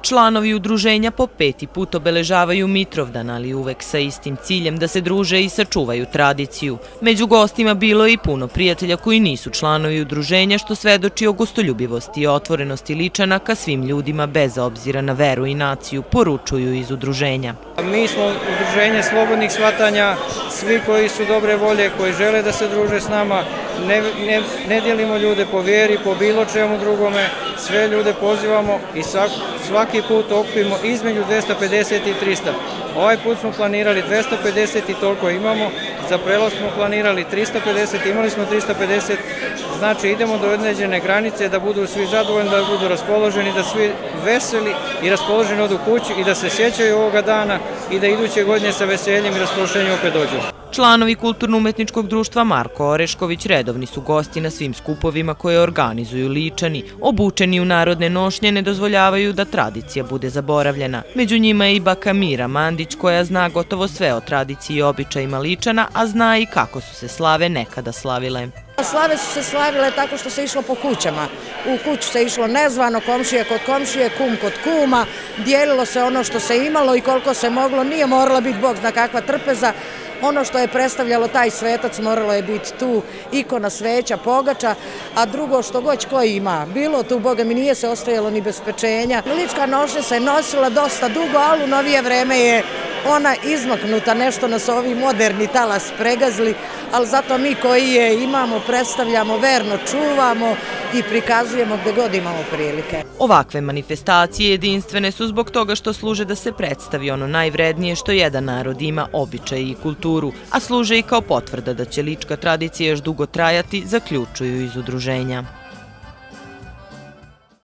Članovi udruženja po 5. put obeležavaju Mitrovdan, ali uvek sa istim ciljem da se druže i sačuvaju tradiciju. Među gostima bilo je i puno prijatelja koji nisu članovi udruženja, što svedoči o gostoljubivosti i otvorenosti Ličana ka svim ljudima bez obzira na veru i naciju, poručuju iz udruženja. Mi smo udruženje slobodnih shvatanja, svi koji su dobre volje, koji žele da se druže s nama, ne dijelimo ljude po vjeri, po bilo čemu drugome, sve ljude pozivamo i svaki put okupimo između 250 i 300. Ovaj put smo planirali 250 i toliko imamo, za prelaz smo planirali 350, imali smo 350, znači idemo do određene granice da budu svi zadovoljni, da budu raspoloženi, da svi veseli i raspoloženi odu kući i da se sjećaju ovoga dana i da iduće godine sa veseljem i raspoloženjem opet dođu. Članovi Kulturno-umetničkog društva Marko Orešković redovni su gosti na svim skupovima koje organizuju Ličani. Obučeni u narodne nošnje ne dozvoljavaju da tradicija bude zaboravljena. Među njima je i baka Mira Mandić koja zna gotovo sve o tradiciji i običajima Ličana, a zna i kako su se slave nekada slavile. Slave su se slavile tako što se išlo po kućama. U kuću se išlo nezvano, komšije kod komšije, kum kod kuma, dijelilo se ono što se imalo i koliko se moglo, nije morala biti bog zna kakva trpeza. Ono što je predstavljalo taj svetac moralo je biti tu ikona, sveća, pogača, a drugo što god ko ima. Bilo tu, boga mi, nije se ostajalo ni bez pečenja. Lička nošnja se nosila dosta dugo, ali u novije vreme je ona izmaknuta, nešto nas ovi moderni talas pregazili, ali zato mi koji je imamo, predstavljamo, verno čuvamo i prikazujemo gde god imamo prilike. Ovakve manifestacije jedinstvene su zbog toga što služe da se predstavi ono najvrednije što jedan narod ima, običaj i kulturu, a služe i kao potvrda da će lička tradicija još dugo trajati, zaključuju iz udruženja.